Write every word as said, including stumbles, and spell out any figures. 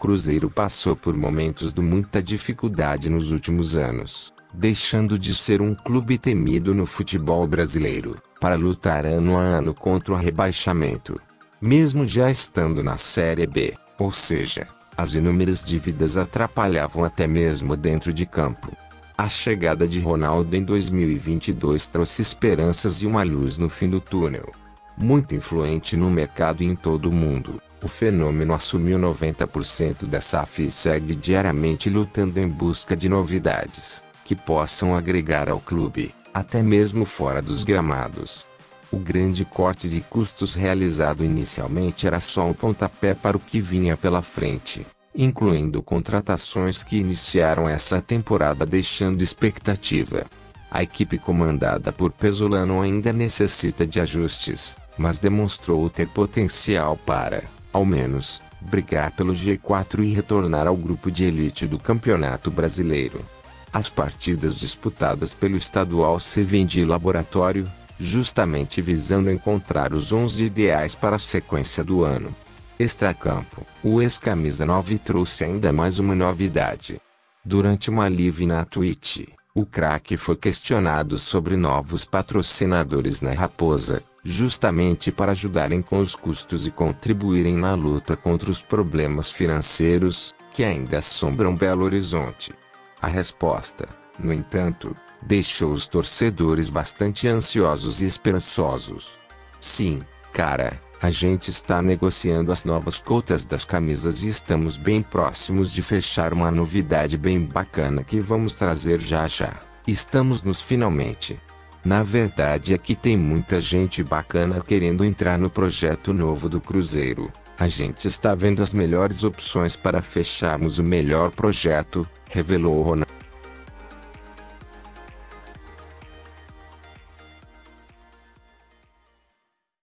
Cruzeiro passou por momentos de muita dificuldade nos últimos anos, deixando de ser um clube temido no futebol brasileiro, para lutar ano a ano contra o rebaixamento. Mesmo já estando na Série B, ou seja, as inúmeras dívidas atrapalhavam até mesmo dentro de campo. A chegada de Ronaldo em dois mil e vinte e dois trouxe esperanças e uma luz no fim do túnel. Muito influente no mercado e em todo o mundo, o fenômeno assumiu noventa por cento da S A F e segue diariamente lutando em busca de novidades, que possam agregar ao clube, até mesmo fora dos gramados. O grande corte de custos realizado inicialmente era só um pontapé para o que vinha pela frente, incluindo contratações que iniciaram essa temporada deixando expectativa. A equipe comandada por Pesolano ainda necessita de ajustes, mas demonstrou ter potencial para, ao menos, brigar pelo G quatro e retornar ao grupo de elite do Campeonato Brasileiro. As partidas disputadas pelo estadual servem de laboratório, justamente visando encontrar os onze ideais para a sequência do ano. Extracampo, o ex-camisa nove trouxe ainda mais uma novidade. Durante uma live na Twitch, o craque foi questionado sobre novos patrocinadores na Raposa, justamente para ajudarem com os custos e contribuírem na luta contra os problemas financeiros, que ainda assombram Belo Horizonte. A resposta, no entanto, deixou os torcedores bastante ansiosos e esperançosos. Sim, cara, a gente está negociando as novas cotas das camisas e estamos bem próximos de fechar uma novidade bem bacana que vamos trazer já já. Estamos nos finalmente. Na verdade aqui tem muita gente bacana querendo entrar no projeto novo do Cruzeiro. A gente está vendo as melhores opções para fecharmos o melhor projeto, revelou Ronaldo.